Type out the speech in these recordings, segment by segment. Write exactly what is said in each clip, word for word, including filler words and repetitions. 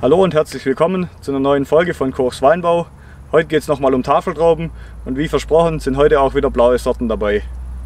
Hallo und herzlich willkommen zu einer neuen Folge von Kochs Weinbau. Heute geht es nochmal um Tafeltrauben und wie versprochen sind heute auch wieder blaue Sorten dabei.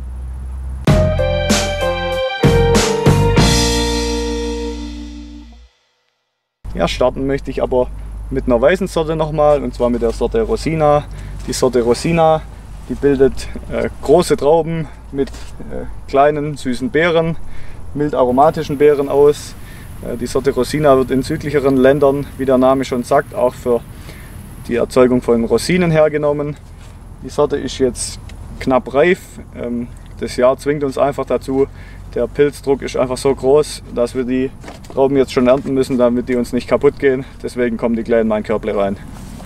Ja, starten möchte ich aber mit einer weißen Sorte nochmal, und zwar mit der Sorte Rosina. Die Sorte Rosina, die bildet äh, große Trauben mit äh, kleinen süßen Beeren, mild aromatischen Beeren aus. Die Sorte Rosina wird in südlicheren Ländern, wie der Name schon sagt, auch für die Erzeugung von Rosinen hergenommen. Die Sorte ist jetzt knapp reif. Das Jahr zwingt uns einfach dazu. Der Pilzdruck ist einfach so groß, dass wir die Trauben jetzt schon ernten müssen, damit die uns nicht kaputt gehen. Deswegen kommen die gleich in mein Körble rein.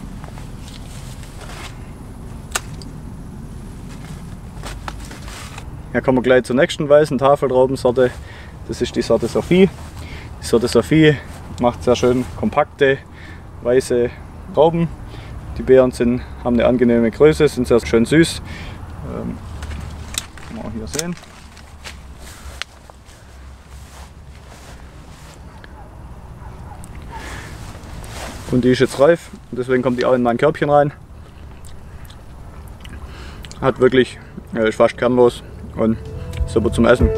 Hier kommen wir gleich zur nächsten weißen Tafeltraubensorte. Das ist die Sorte Sophie. Die Sorte Sophie macht sehr schön kompakte, weiße Trauben. Die Beeren sind, haben eine angenehme Größe, sind sehr schön süß. Ähm, kann man auch hier sehen. Und die ist jetzt reif und deswegen kommt die auch in mein Körbchen rein. Hat wirklich, ja, ist fast kernlos und super zum Essen.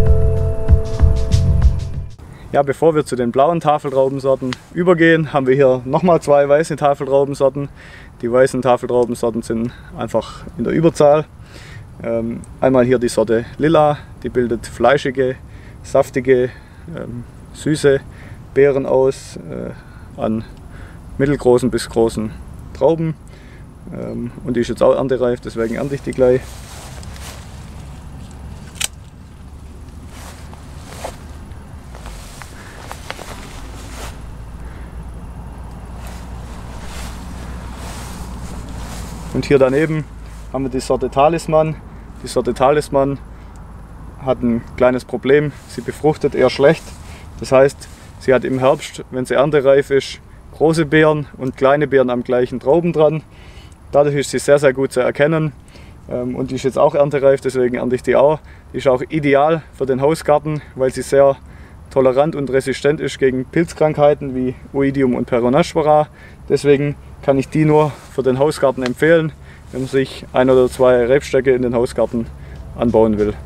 Ja, bevor wir zu den blauen Tafeltraubensorten übergehen, haben wir hier nochmal zwei weiße Tafeltraubensorten. Die weißen Tafeltraubensorten sind einfach in der Überzahl. Ähm, einmal hier die Sorte Lila, die bildet fleischige, saftige, ähm, süße Beeren aus äh, an mittelgroßen bis großen Trauben. Ähm, und die ist jetzt auch erntereif, deswegen ernte ich die gleich. Und hier daneben haben wir die Sorte Talisman. Die Sorte Talisman hat ein kleines Problem, sie befruchtet eher schlecht. Das heißt, sie hat im Herbst, wenn sie erntereif ist, große Beeren und kleine Beeren am gleichen Trauben dran. Dadurch ist sie sehr, sehr gut zu erkennen. Und die ist jetzt auch erntereif, deswegen ernte ich die auch. Die ist auch ideal für den Hausgarten, weil sie sehr tolerant und resistent ist gegen Pilzkrankheiten wie Oidium und Peronospora. Deswegen kann ich die nur für den Hausgarten empfehlen, wenn man sich ein oder zwei Rebstöcke in den Hausgarten anbauen will.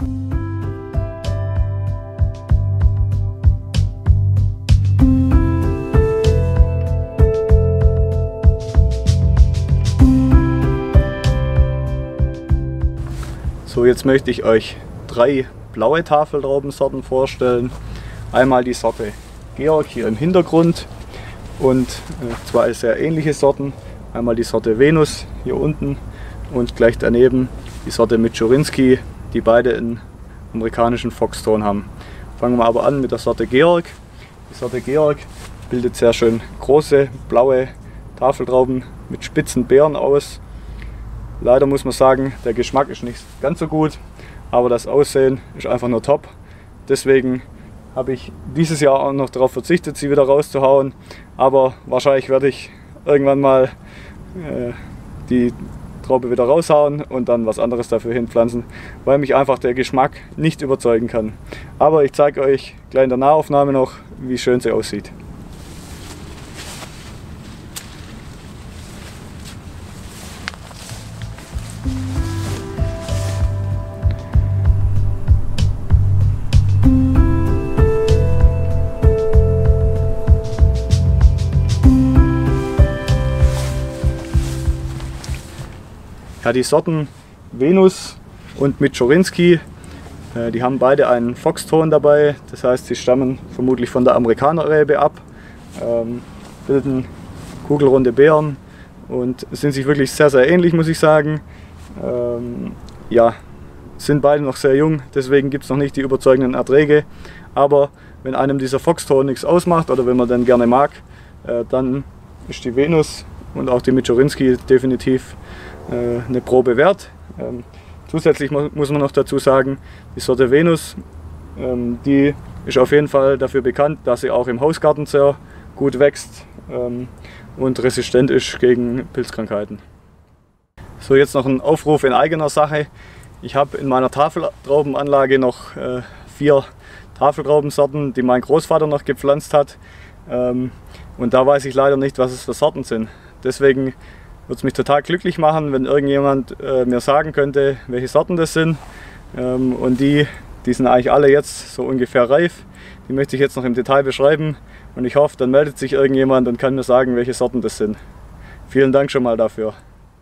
So, jetzt möchte ich euch drei blaue Tafeltraubensorten vorstellen. Einmal die Sorte Georg hier im Hintergrund und zwei sehr ähnliche Sorten. Einmal die Sorte Venus hier unten und gleich daneben die Sorte Mitschurinski, die beide einen amerikanischen Foxton haben. Fangen wir aber an mit der Sorte Georg. Die Sorte Georg bildet sehr schön große blaue Tafeltrauben mit spitzen Beeren aus. Leider muss man sagen, der Geschmack ist nicht ganz so gut, aber das Aussehen ist einfach nur top. Deswegen habe ich dieses Jahr auch noch darauf verzichtet, sie wieder rauszuhauen. Aber wahrscheinlich werde ich irgendwann mal äh, die Traube wieder raushauen und dann was anderes dafür hinpflanzen, weil mich einfach der Geschmack nicht überzeugen kann. Aber ich zeige euch gleich in der Nahaufnahme noch, wie schön sie aussieht. Ja, die Sorten Venus und Mitschurinski, äh, die haben beide einen Foxton dabei, das heißt, sie stammen vermutlich von der Amerikanerrebe ab, ähm, bilden kugelrunde Beeren und sind sich wirklich sehr, sehr ähnlich, muss ich sagen. Ähm, ja, sind beide noch sehr jung, deswegen gibt es noch nicht die überzeugenden Erträge, aber wenn einem dieser Foxton nichts ausmacht oder wenn man den gerne mag, äh, dann ist die Venus und auch die Mitschurinski definitiv eine Probe wert. Ähm, zusätzlich muss man noch dazu sagen, die Sorte Venus, ähm, die ist auf jeden Fall dafür bekannt, dass sie auch im Hausgarten sehr gut wächst ähm, und resistent ist gegen Pilzkrankheiten. So, jetzt noch ein Aufruf in eigener Sache. Ich habe in meiner Tafeltraubenanlage noch äh, vier Tafeltraubensorten, die mein Großvater noch gepflanzt hat. Ähm, Und da weiß ich leider nicht, was es für Sorten sind. Deswegen würde es mich total glücklich machen, wenn irgendjemand äh, mir sagen könnte, welche Sorten das sind. Ähm, und die, die sind eigentlich alle jetzt so ungefähr reif. Die möchte ich jetzt noch im Detail beschreiben. Und ich hoffe, dann meldet sich irgendjemand und kann mir sagen, welche Sorten das sind. Vielen Dank schon mal dafür.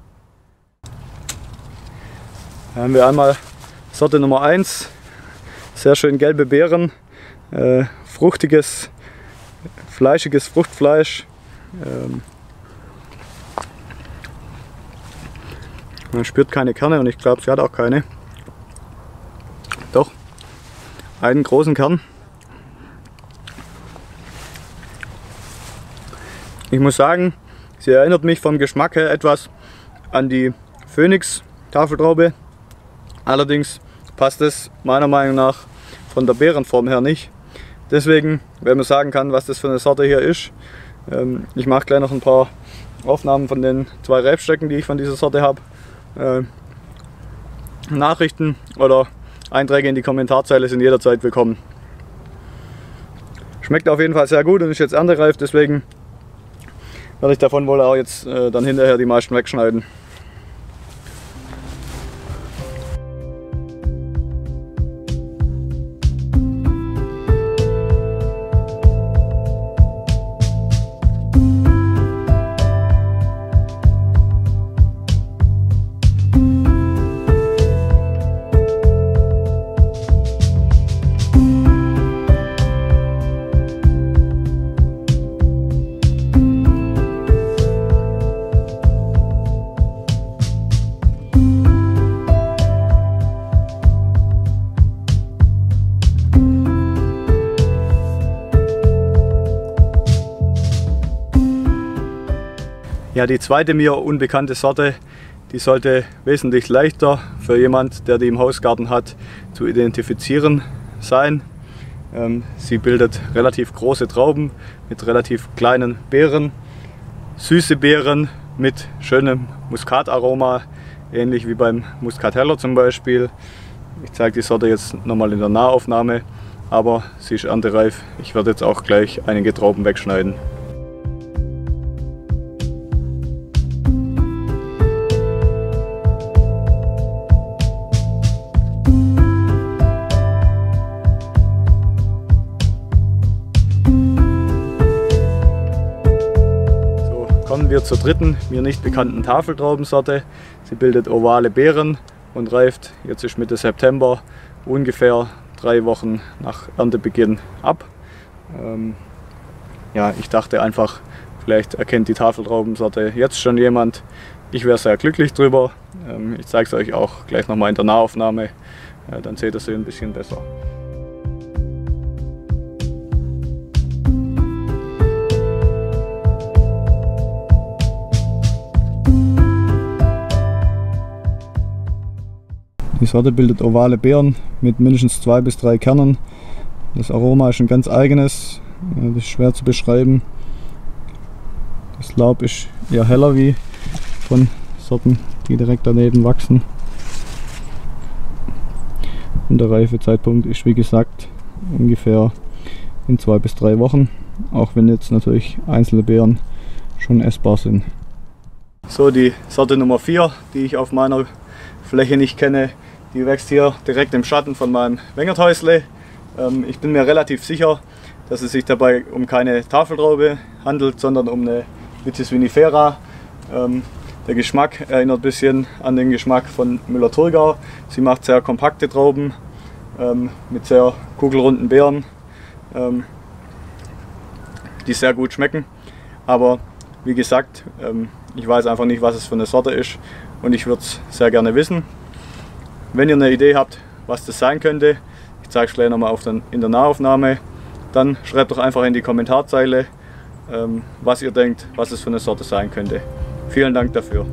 Da haben wir einmal Sorte Nummer eins. Sehr schön gelbe Beeren. Äh, fruchtiges, fleischiges Fruchtfleisch. Ähm, Man spürt keine Kerne und ich glaube, sie hat auch keine. Doch, einen großen Kern. Ich muss sagen, sie erinnert mich vom Geschmack her etwas an die Phoenix Tafeltraube. Allerdings passt es meiner Meinung nach von der Beerenform her nicht. Deswegen, wenn man sagen kann, was das für eine Sorte hier ist, ähm, ich mache gleich noch ein paar Aufnahmen von den zwei Rebstöcken, die ich von dieser Sorte habe. Äh, Nachrichten oder Einträge in die Kommentarzeile sind jederzeit willkommen. Schmeckt auf jeden Fall sehr gut und ist jetzt erntereif, deswegen werde ich davon wohl auch jetzt äh, dann hinterher die meisten wegschneiden. Ja, die zweite mir unbekannte Sorte, die sollte wesentlich leichter für jemand, der die im Hausgarten hat, zu identifizieren sein. Ähm, sie bildet relativ große Trauben mit relativ kleinen Beeren, süße Beeren mit schönem Muskataroma, ähnlich wie beim Muscateller zum Beispiel. Ich zeige die Sorte jetzt nochmal in der Nahaufnahme, aber sie ist erntereif. Ich werde jetzt auch gleich einige Trauben wegschneiden. Kommen wir zur dritten, mir nicht bekannten Tafeltraubensorte. Sie bildet ovale Beeren und reift, jetzt ist Mitte September, ungefähr drei Wochen nach Erntebeginn ab. Ähm, ja, ich dachte einfach, vielleicht erkennt die Tafeltraubensorte jetzt schon jemand. Ich wäre sehr glücklich drüber. Ähm, ich zeige es euch auch gleich nochmal in der Nahaufnahme, äh, dann seht ihr sie ein bisschen besser. Die Sorte bildet ovale Beeren mit mindestens zwei bis drei Kernen. Das Aroma ist ein ganz eigenes, das ist schwer zu beschreiben. Das Laub ist eher heller wie von Sorten, die direkt daneben wachsen. Und der Reifezeitpunkt ist, wie gesagt, ungefähr in zwei bis drei Wochen, auch wenn jetzt natürlich einzelne Beeren schon essbar sind. So, die Sorte Nummer vier, die ich auf meiner Fläche nicht kenne, die wächst hier direkt im Schatten von meinem Wengerthäusle. Ähm, ich bin mir relativ sicher, dass es sich dabei um keine Tafeltraube handelt, sondern um eine Vitis vinifera. Ähm, der Geschmack erinnert ein bisschen an den Geschmack von Müller-Thurgau. Sie macht sehr kompakte Trauben ähm, mit sehr kugelrunden Beeren, ähm, die sehr gut schmecken. Aber wie gesagt, ähm, ich weiß einfach nicht, was es für eine Sorte ist und ich würde es sehr gerne wissen. Wenn ihr eine Idee habt, was das sein könnte, ich zeige es gleich nochmal in der Nahaufnahme, dann schreibt doch einfach in die Kommentarzeile, ähm, was ihr denkt, was es für eine Sorte sein könnte. Vielen Dank dafür.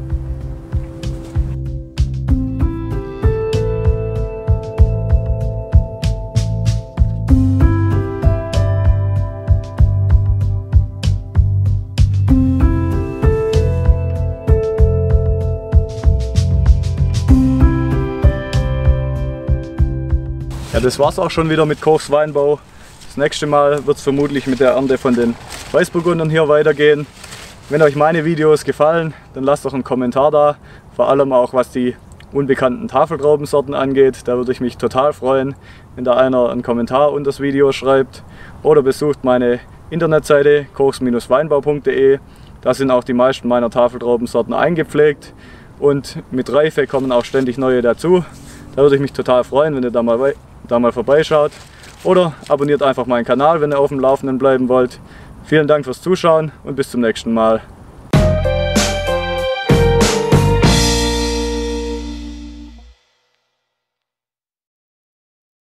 Ja, das war's auch schon wieder mit Kochs Weinbau. Das nächste Mal wird es vermutlich mit der Ernte von den Weißburgundern hier weitergehen. Wenn euch meine Videos gefallen, dann lasst doch einen Kommentar da, vor allem auch was die unbekannten Tafeltraubensorten angeht. Da würde ich mich total freuen, wenn da einer einen Kommentar unter das Video schreibt. Oder besucht meine Internetseite kochs Bindestrich weinbau punkt de. Da sind auch die meisten meiner Tafeltraubensorten eingepflegt und mit Reife kommen auch ständig neue dazu. Da würde ich mich total freuen, wenn ihr da mal, da mal vorbeischaut. Oder abonniert einfach meinen Kanal, wenn ihr auf dem Laufenden bleiben wollt. Vielen Dank fürs Zuschauen und bis zum nächsten Mal.